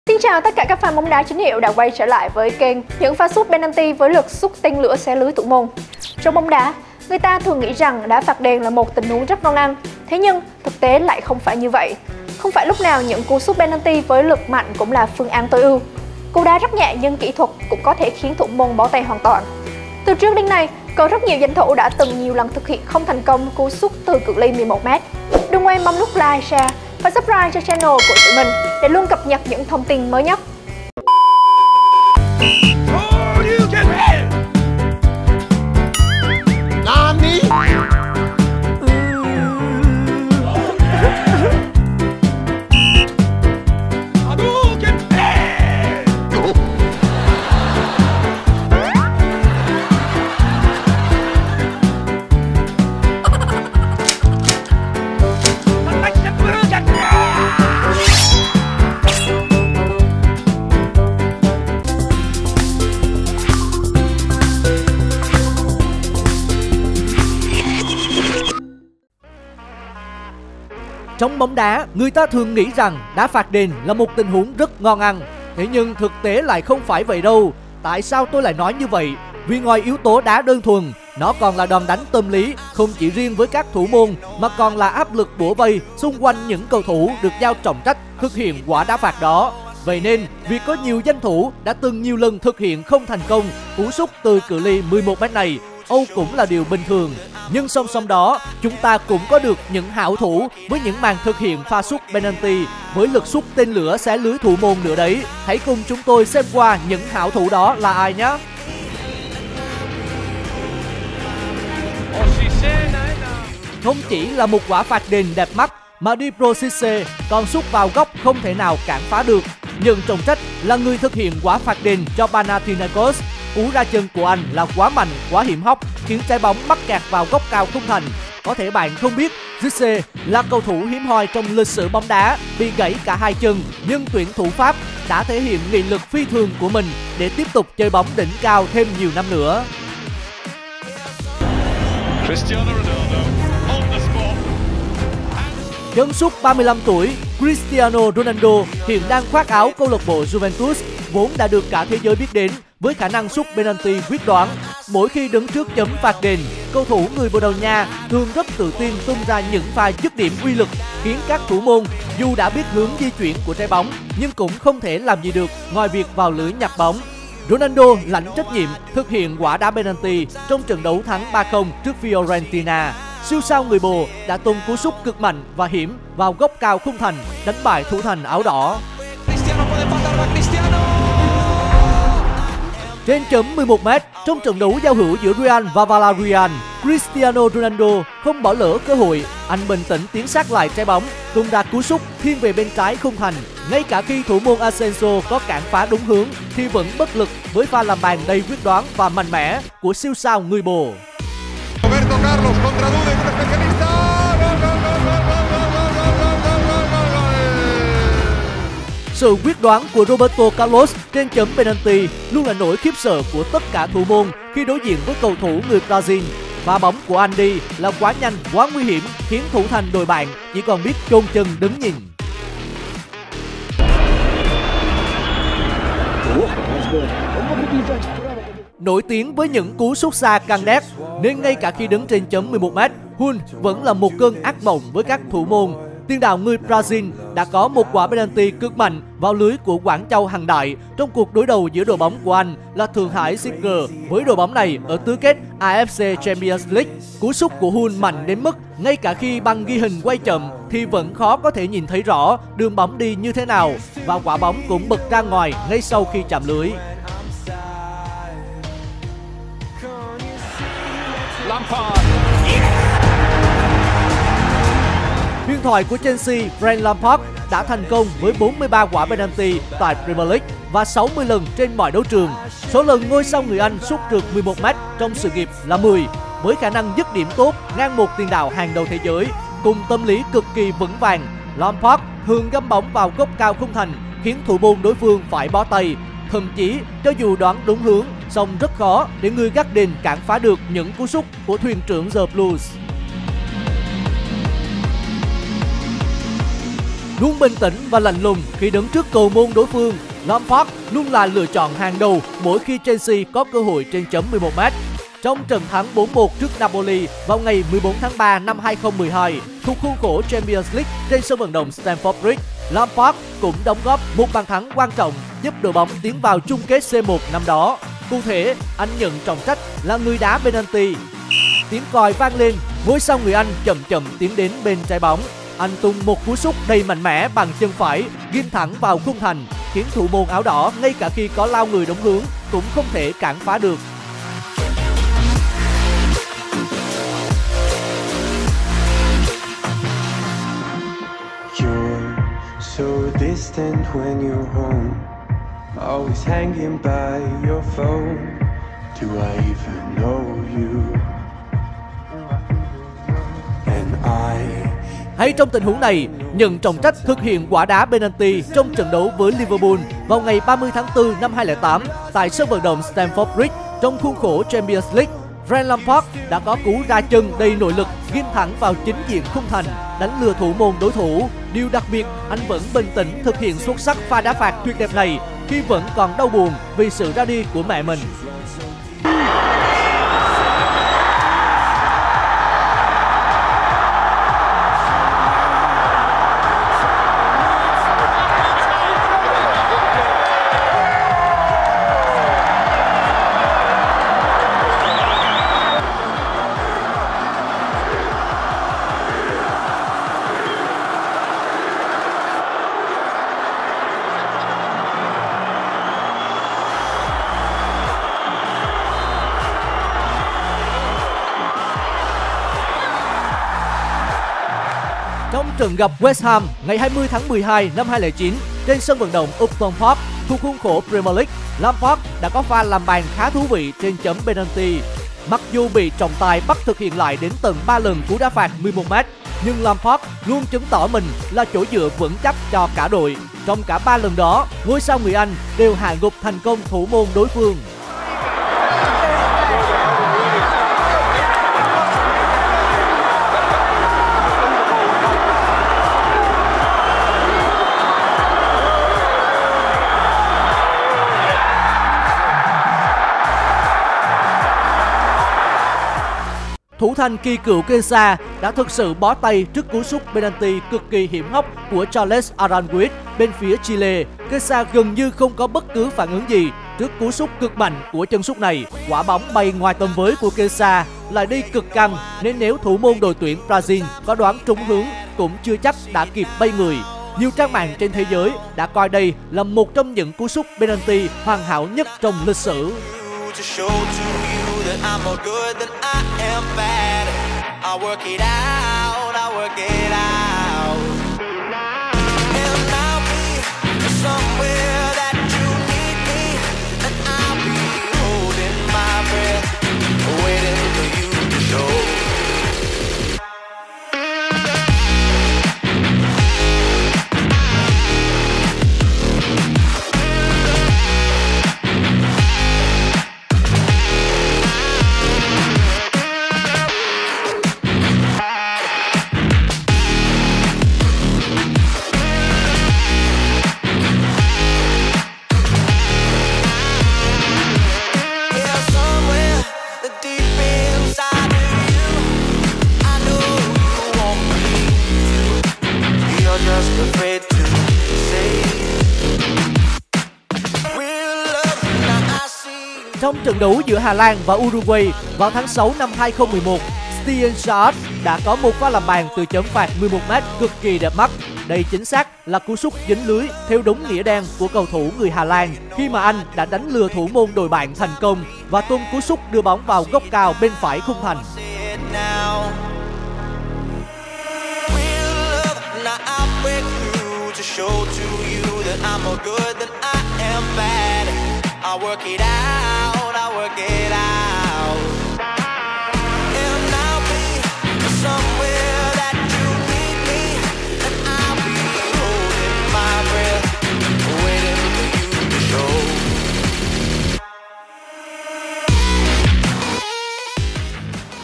Xin chào tất cả các fan bóng đá chính hiệu đã quay trở lại với kênh những pha sút penalty với lực sút tên lửa xé lưới thủ môn. Trong bóng đá, người ta thường nghĩ rằng đá phạt đền là một tình huống rất ngon ăn, thế nhưng thực tế lại không phải như vậy. Không phải lúc nào những cú sút penalty với lực mạnh cũng là phương án tối ưu. Cú đá rất nhẹ nhưng kỹ thuật cũng có thể khiến thủ môn bó tay hoàn toàn. Từ trước đến nay, có rất nhiều danh thủ đã từng nhiều lần thực hiện không thành công cú sút từ cự ly 11m. Đừng quên bấm nút like, share và subscribe cho channel của tụi mình để luôn cập nhật những thông tin mới nhất. Trong bóng đá, người ta thường nghĩ rằng đá phạt đền là một tình huống rất ngon ăn. Thế nhưng thực tế lại không phải vậy đâu. Tại sao tôi lại nói như vậy? Vì ngoài yếu tố đá đơn thuần, nó còn là đòn đánh tâm lý, không chỉ riêng với các thủ môn mà còn là áp lực bủa vây xung quanh những cầu thủ được giao trọng trách thực hiện quả đá phạt đó. Vậy nên, việc có nhiều danh thủ đã từng nhiều lần thực hiện không thành công cú sút từ cự ly 11m này, Âu cũng là điều bình thường. Nhưng song song đó, chúng ta cũng có được những hảo thủ với những màn thực hiện pha sút penalty với lực sút tên lửa xé lưới thủ môn nữa đấy. Hãy cùng chúng tôi xem qua những hảo thủ đó là ai nhé. Không chỉ là một quả phạt đền đẹp mắt mà Di Procisse còn sút vào góc không thể nào cản phá được. Nhận trọng trách là người thực hiện quả phạt đền cho Panathinaikos. Cú ra chân của anh là quá mạnh, quá hiểm hóc, khiến trái bóng mắc kẹt vào góc cao khung thành. Có thể bạn không biết, Zirkzee là cầu thủ hiếm hoi trong lịch sử bóng đá, bị gãy cả hai chân, nhưng tuyển thủ Pháp đã thể hiện nghị lực phi thường của mình để tiếp tục chơi bóng đỉnh cao thêm nhiều năm nữa. Chân sút 35 tuổi, Cristiano Ronaldo hiện đang khoác áo câu lạc bộ Juventus, vốn đã được cả thế giới biết đến với khả năng sút penalty quyết đoán. Mỗi khi đứng trước chấm phạt đền, cầu thủ người Bồ Đào Nha thường rất tự tin tung ra những pha dứt điểm uy lực, khiến các thủ môn dù đã biết hướng di chuyển của trái bóng nhưng cũng không thể làm gì được ngoài việc vào lưới nhặt bóng. Ronaldo lãnh trách nhiệm thực hiện quả đá penalty trong trận đấu thắng 3-0 trước Fiorentina. Siêu sao người Bồ đã tung cú sút cực mạnh và hiểm vào góc cao khung thành, đánh bại thủ thành áo đỏ. Trên chấm 11m, trong trận đấu giao hữu giữa Real và Villarreal, Cristiano Ronaldo không bỏ lỡ cơ hội. Anh bình tĩnh tiến sát lại trái bóng, tung ra cú sút thiên về bên trái khung thành. Ngay cả khi thủ môn Asensio có cản phá đúng hướng thì vẫn bất lực với pha làm bàn đầy quyết đoán và mạnh mẽ của siêu sao người Bồ. Sự quyết đoán của Roberto Carlos trên chấm penalty luôn là nỗi khiếp sợ của tất cả thủ môn khi đối diện với cầu thủ người Brazil. Pha bóng của Andy là quá nhanh, quá nguy hiểm, khiến thủ thành đội bạn chỉ còn biết chôn chân đứng nhìn. Nổi tiếng với những cú sút xa căng đét, nên ngay cả khi đứng trên chấm 11m, Hun vẫn là một cơn ác mộng với các thủ môn. Tiền đạo người Brazil đã có một quả penalty cực mạnh vào lưới của Quảng Châu Hằng Đại trong cuộc đối đầu giữa đội bóng của anh là Thượng Hải Singer với đội bóng này ở tứ kết AFC Champions League. Cú sút của Hun mạnh đến mức ngay cả khi băng ghi hình quay chậm thì vẫn khó có thể nhìn thấy rõ đường bóng đi như thế nào, và quả bóng cũng bật ra ngoài ngay sau khi chạm lưới. Huyền thoại của Chelsea, Frank Lampard đã thành công với 43 quả penalty tại Premier League và 60 lần trên mọi đấu trường. Số lần ngôi sao người Anh sút trượt 11m trong sự nghiệp là 10, với khả năng dứt điểm tốt ngang một tiền đạo hàng đầu thế giới. Cùng tâm lý cực kỳ vững vàng, Lampard thường găm bóng vào góc cao khung thành, khiến thủ môn đối phương phải bó tay. Thậm chí, cho dù đoán đúng hướng, song rất khó để người gác đền cản phá được những cú sút của thuyền trưởng The Blues. Luôn bình tĩnh và lạnh lùng khi đứng trước cầu môn đối phương, Lampard luôn là lựa chọn hàng đầu mỗi khi Chelsea có cơ hội trên chấm 11m. Trong trận thắng 4-1 trước Napoli vào ngày 14 tháng 3 năm 2012 thuộc khuôn khổ Champions League trên sân vận động Stamford Bridge, Lampard cũng đóng góp một bàn thắng quan trọng giúp đội bóng tiến vào chung kết C1 năm đó. Cụ thể, anh nhận trọng trách là người đá penalty. Tiếng còi vang lên, ngôi sao người Anh chậm chậm tiến đến bên trái bóng. Anh tung một cú sút đầy mạnh mẽ bằng chân phải, ghim thẳng vào khung thành, khiến thủ môn áo đỏ ngay cả khi có lao người đúng hướng cũng không thể cản phá được. So distant when you're home, always hanging by your phone. Do I even know you? And I. Hay trong tình huống này, nhận trọng trách thực hiện quả đá penalty trong trận đấu với Liverpool vào ngày 30 tháng 4 năm 2008 tại sân vận động Stamford Bridge trong khuôn khổ Champions League. Frank Lampard đã có cú ra chân đầy nội lực ghim thẳng vào chính diện khung thành, đánh lừa thủ môn đối thủ. Điều đặc biệt, anh vẫn bình tĩnh thực hiện xuất sắc pha đá phạt tuyệt đẹp này khi vẫn còn đau buồn vì sự ra đi của mẹ mình. Trong trận gặp West Ham ngày 20 tháng 12 năm 2009 trên sân vận động Upton Park thuộc khuôn khổ Premier League, Lampard đã có pha làm bàn khá thú vị trên chấm penalty. Mặc dù bị trọng tài bắt thực hiện lại đến tận 3 lần cú đá phạt 11m, nhưng Lampard luôn chứng tỏ mình là chỗ dựa vững chắc cho cả đội. Trong cả 3 lần đó, ngôi sao người Anh đều hạ gục thành công thủ môn đối phương. Thủ thành kỳ cựu Kesa đã thực sự bó tay trước cú sút penalty cực kỳ hiểm hóc của Charles Aranguiz bên phía Chile. Kesa gần như không có bất cứ phản ứng gì trước cú sút cực mạnh của chân sút này. Quả bóng bay ngoài tầm với của Kesa lại đi cực căng, nên nếu thủ môn đội tuyển Brazil có đoán trúng hướng cũng chưa chắc đã kịp bay người. Nhiều trang mạng trên thế giới đã coi đây là một trong những cú sút penalty hoàn hảo nhất trong lịch sử. I'm more good than I am bad. I work it out, I work it out. And I'll be somewhere that you need me. And I'll be holding my breath, waiting for you to show. Trong trận đấu giữa Hà Lan và Uruguay vào tháng 6 năm 2011, Steven Gerrard đã có một pha làm bàn từ chấm phạt 11m cực kỳ đẹp mắt. Đây chính xác là cú sút dính lưới theo đúng nghĩa đen của cầu thủ người Hà Lan khi mà anh đã đánh lừa thủ môn đội bạn thành công và tung cú sút đưa bóng vào góc cao bên phải khung thành. I work it out, I work it out. And I'll be somewhere that you need me. And I'll be holding my breath, waiting for you to show.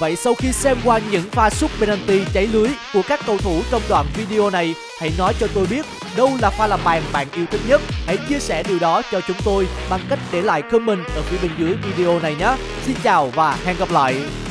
Vậy sau khi xem qua những pha sút penalty cháy lưới của các cầu thủ trong đoạn video này, hãy nói cho tôi biết đâu là pha làm bàn bạn yêu thích nhất. Hãy chia sẻ điều đó cho chúng tôi bằng cách để lại comment ở phía bên dưới video này nhé. Xin chào và hẹn gặp lại.